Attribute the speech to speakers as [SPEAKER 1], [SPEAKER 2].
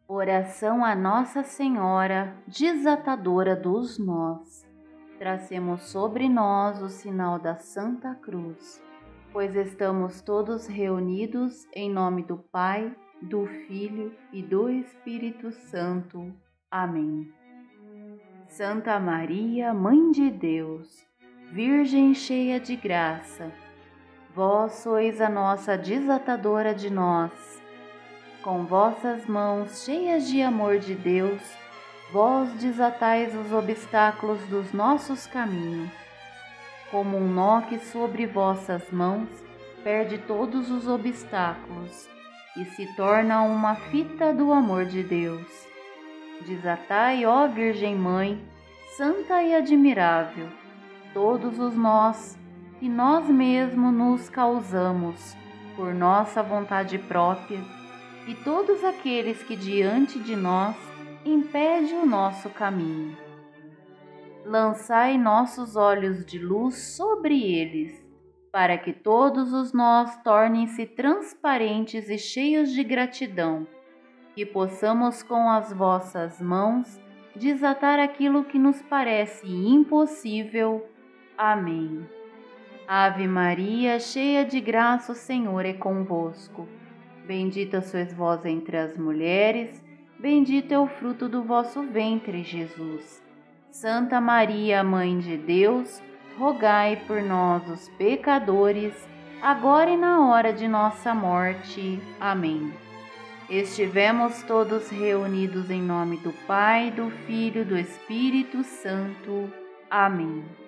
[SPEAKER 1] Oração a Nossa Senhora, desatadora dos nós. Tracemos sobre nós o sinal da Santa Cruz, pois estamos todos reunidos em nome do Pai, do Filho e do Espírito Santo. Amém. Santa Maria, Mãe de Deus, Virgem cheia de graça, vós sois a nossa desatadora de nós. Com vossas mãos cheias de amor de Deus, vós desatais os obstáculos dos nossos caminhos. Como um nó que sobre vossas mãos perde todos os obstáculos e se torna uma fita do amor de Deus. Desatai, ó Virgem Mãe, santa e admirável, todos os nós que nós mesmos nos causamos por nossa vontade própria, e todos aqueles que diante de nós impede o nosso caminho. Lançai nossos olhos de luz sobre eles, para que todos os nós tornem-se transparentes e cheios de gratidão, e possamos com as vossas mãos desatar aquilo que nos parece impossível. Amém. Ave Maria, cheia de graça, o Senhor é convosco. Bendita sois vós entre as mulheres, bendito é o fruto do vosso ventre, Jesus. Santa Maria, Mãe de Deus, rogai por nós, os pecadores, agora e na hora de nossa morte. Amém. Estivemos todos reunidos em nome do Pai, do Filho e do Espírito Santo. Amém.